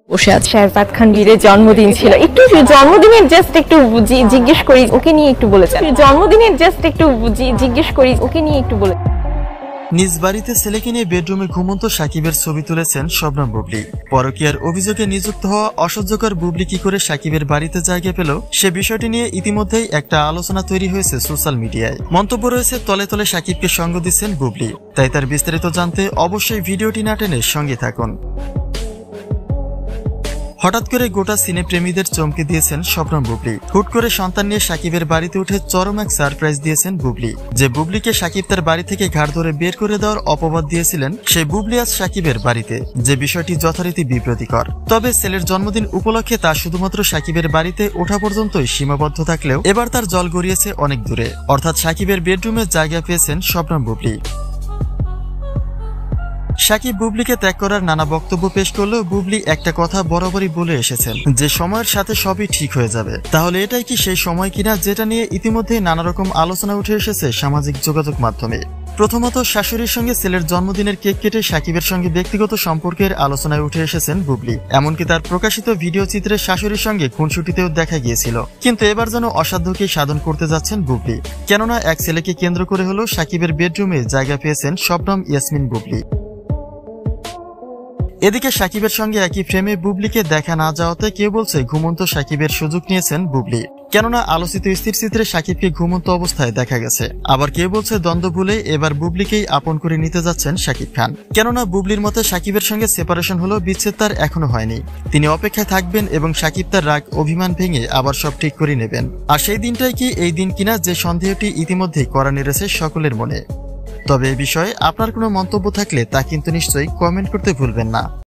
বসে আছে। শাহরফাত খান বীরের জন্মদিন ছিল, একটু জন্মদিনের জাস্ট একটু জিজ্ঞেস করি ওকে নিয়ে একটু বলেছেন, জন্মদিনের জাস্ট একটু জিজ্ঞেস করি ওকে নিয়ে একটু বলে। নিজ বাড়িতে ছেলেকে নিয়ে বেডরুমে ঘুমন্ত সাকিবের ছবি তুলেছেন শবনম বুবলি। পরকীয়ার অভিযোগে নিযুক্ত হওয়া অসহ্যকর বুবলি কি করে সাকিবের বাড়িতে জায়গা পেল, সে বিষয়টি নিয়ে ইতিমধ্যেই একটা আলোচনা তৈরি হয়েছে সোশ্যাল মিডিয়ায়। মন্তব্য রয়েছে তলে তলে সাকিবকে সঙ্গ দিচ্ছেন বুবলি। তাই তার বিস্তারিত জানতে অবশ্যই ভিডিওটি না টেনে সঙ্গে থাকুন। হঠাৎ করে গোটা সিনেপ্রেমীদের চমকে দিয়েছেন শবনম বুবলি। হুট করে সন্তান নিয়ে সাকিবের বাড়িতে উঠে চরম এক সারপ্রাইজ দিয়েছেন বুবলি। যে বুবলিকে সাকিব তার বাড়ি থেকে ঘাড় ধরে বের করে দেওয়ার অপবাদ দিয়েছিলেন, সেই বুবলি আজ সাকিবের বাড়িতে, যে বিষয়টি যথারীতি বিব্রতিকর। তবে ছেলের জন্মদিন উপলক্ষে তা শুধুমাত্র সাকিবের বাড়িতে ওঠা পর্যন্তই সীমাবদ্ধ থাকলেও এবার তার জল গড়িয়েছে অনেক দূরে, অর্থাৎ সাকিবের বেডরুমে জায়গা পেয়েছেন শবনম বুবলি। সাকিব বুবলিকে ত্যাগ করার নানা বক্তব্য পেশ করলেও বুবলি একটা কথা বরাবরই বলে এসেছেন, যে সময়ের সাথে সবই ঠিক হয়ে যাবে। তাহলে এটাই কি সেই সময় কিনা, যেটা নিয়ে ইতিমধ্যেই নানা রকম আলোচনা উঠে এসেছে সামাজিক যোগাযোগ মাধ্যমে। প্রথমত শাশুড়ির সঙ্গে ছেলের জন্মদিনের কেক কেটে সাকিবের সঙ্গে ব্যক্তিগত সম্পর্কের আলোচনায় উঠে এসেছেন বুবলি। এমনকি তার প্রকাশিত ভিডিও চিত্রে শাশুড়ির সঙ্গে খুনসুটিতেও দেখা গিয়েছিল। কিন্তু এবার যেন অসাধ্যকেই সাধন করতে যাচ্ছেন বুবলি, কেননা এক ছেলেকে কেন্দ্র করে হলেও সাকিবের বেডরুমে জায়গা পেয়েছেন শবনম ইয়াসমিন বুবলি। এদিকে সাকিবের সঙ্গে একই ফ্রেমে বুবলিকে দেখা না যাওয়াতে কেউ বলছে ঘুমন্ত সাকিবের সুযোগ নিয়েছেন বুবলি, কেননা আলোচিত স্থির চিত্রে সাকিবকে ঘুমন্ত অবস্থায় দেখা গেছে। আবার কেউ বলছে দ্বন্দ্ব ভুলে এবার বুবলিকেই আপন করে নিতে যাচ্ছেন সাকিব খান, কেননা বুবলির মতে সাকিবের সঙ্গে সেপারেশন হলো, বিচ্ছেদ তার এখনো হয়নি। তিনি অপেক্ষায় থাকবেন এবং সাকিব তার রাগ অভিমান ভেঙে আবার সব ঠিক করে নেবেন। আর সেই দিনটাই কি এই দিন কিনা, যে সন্দেহটি ইতিমধ্যেই করা নেড়েছে সকলের মনে। তবে এ বিষয়ে আপনার কোনো মন্তব্য থাকলে তা কিন্তু নিশ্চয়ই কমেন্ট করতে ভুলবেন না।